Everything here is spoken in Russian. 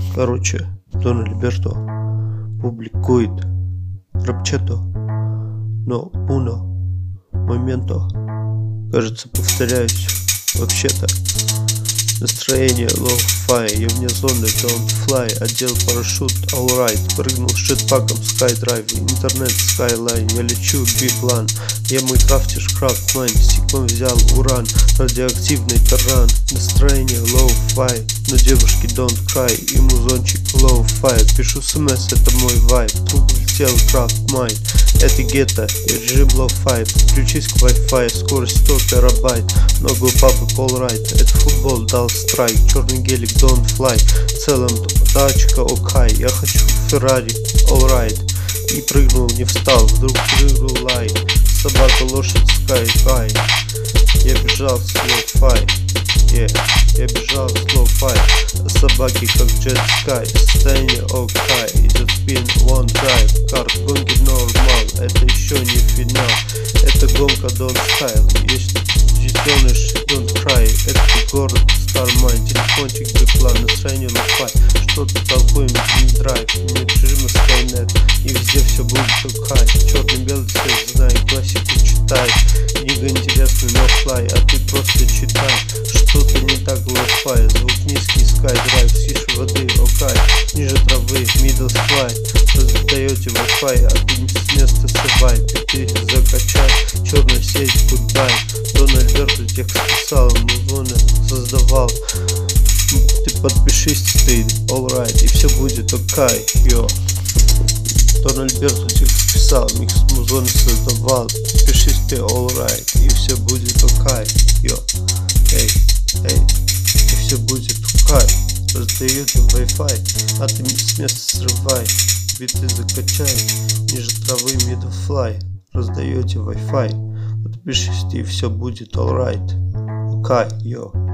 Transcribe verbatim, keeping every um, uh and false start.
Короче, Дон Альберто публикует рапчето, но uno момento. Кажется, повторяюсь. Вообще-то настроение low-fi, я вне зоны, don't fly, одел парашют, alright, прыгнул с джетпаком, skydrive, интернет, skyline, я лечу, big land, я мой крафтишь, крафт майн, стеклом взял уран, радиоактивный таран, настроение low-fi, но девушки don't cry, и музончик low-fi, пишу смс, это мой вайб, труб летел, крафт майн, это гетто, и режим low-fi, подключись к Wi-Fi, скорость сто терабайт, много у папы полрайт, это футбол дал страйк, черный гелик don't fly, в целом тачка окей, я хочу Феррари, alright, и прыгнул, не встал, вдруг прыгнул лай, собака, лошадь, sky, high, я бежал с low-fi, yeah, я бежал с low-fi, а собаки как jet sky, состояние окей, идет спин, one drive, карт, гонки нормал, это еще не финал, это гонка don't style, есть детеныш, don't cry, это город, Starmine, телефончик, биплан, настроение low-fi, что-то толкуем, не драйв, нет режима Skynet, и везде все будет окей, черный-белый цвет, знай, классику читай, книга интересная, но fly, а ты просто читай, что-то не так low-fi, звук низкий, skydrive, тише воды, окей, ниже травы, middle fly, раздаете Wi-Fi, а ты с места срывай, ты закачай, черная сеть, goodbye, Дон Альберто текст писал, музоны создавал, ты подпишись, ты, alright, и все будет окей, йо. Дон Альберто текст писал, микс музоны создавал, подпишись, ты, alright, и все будет окей, йо. Эй, эй, и все будет окей, раздаете Wi-Fi, а ты с места срывай, биты закачай, ниже травы, middle fly, раздаете Wi-Fi, подпишись, и все будет alright, окей, йо.